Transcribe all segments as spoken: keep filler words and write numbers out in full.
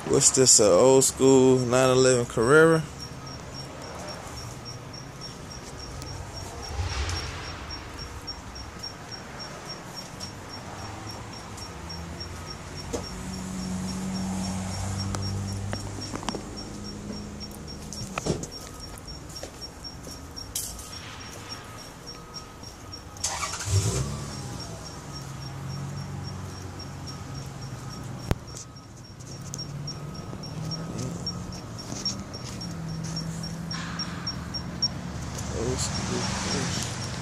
What's this, a old school nine eleven Carrera? Old school Porsche.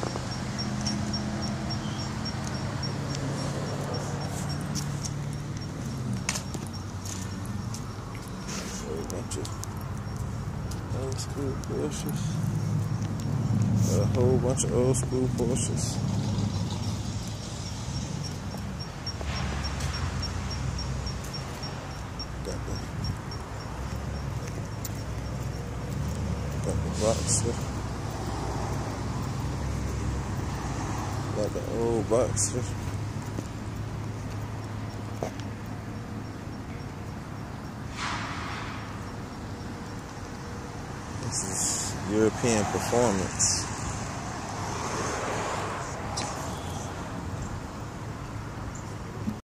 A bunch of old school Porsches. A whole bunch of old school Porsches. Got the, got the Boxster. Got the old Boxster. This is European Performance.